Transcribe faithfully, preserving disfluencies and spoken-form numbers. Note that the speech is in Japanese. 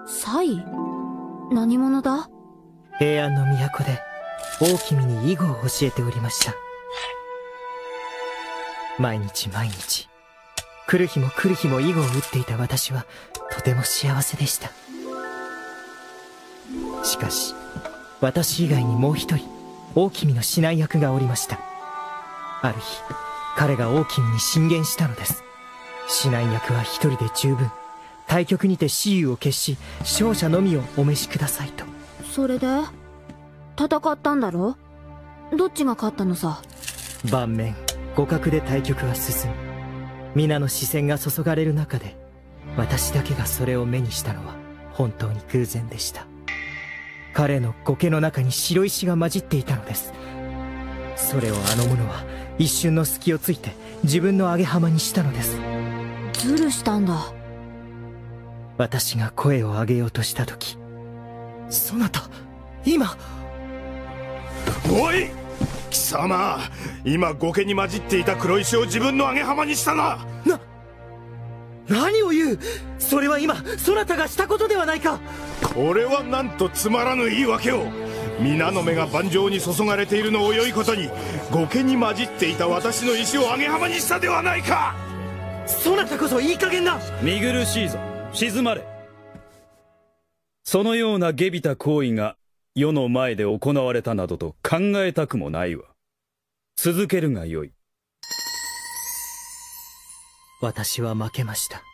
サイ？何者だ？ 平安の都で大君に囲碁を教えておりました。毎日毎日来る日も来る日も囲碁を打っていた私はとても幸せでした。しかし私以外にもう一人大君の指南役がおりました。ある日彼が大君に進言したのです。指南役は一人で十分、対局にて雌雄を決し勝者のみをお召しくださいと。 それで戦ったんだろ？どっちが勝ったのさ？ 盤面互角で対局は進み、皆の視線が注がれる中で私だけがそれを目にしたのは本当に偶然でした。彼の苔の中に白石が混じっていたのです。それをあの者は一瞬の隙をついて自分の上げ浜にしたのです。 ズルしたんだ。 私が声を上げようとした時、そなた今。 おい貴様、今苔に混じっていた黒石を自分の上げ浜にしたな。 な何を言う。それは今そなたがしたことではないか。 これはなんとつまらぬ言い訳を。皆の目が盤上に注がれているのを良いことに、苔に混じっていた私の石を上げ浜にしたではないか。 そなたこそいい加減な。 見苦しいぞ、静まれ。そのような下びた行為が世の前で行われたなどと考えたくもないわ。続けるがよい。 私は負けました。